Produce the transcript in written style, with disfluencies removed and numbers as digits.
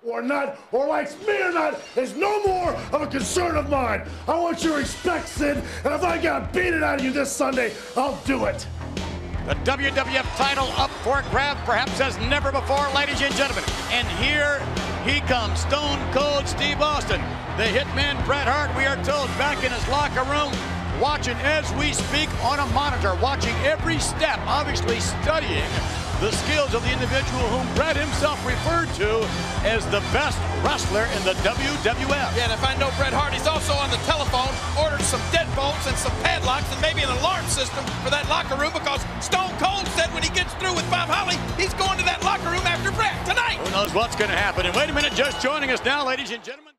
or not, or likes me or not, is no more of a concern of mine. I want your respect, Sid, and if I gotta beat it out of you this Sunday, I'll do it. The WWF title up for grab, perhaps as never before, ladies and gentlemen. And here he comes, Stone Cold Steve Austin. The Hitman Bret Hart, we are told, back in his locker room, watching as we speak on a monitor, watching every step, obviously studying the skills of the individual whom Bret himself referred to as the best wrestler in the WWF. Yeah, and if I know Bret Hart, he's also on the telephone, ordered some deadbolts and some padlocks and maybe an alarm system for that locker room, because Stone Cold said when he gets through with Bob Holly, he's going to that locker room after Bret tonight. Who knows what's going to happen? And wait a minute, just joining us now, ladies and gentlemen.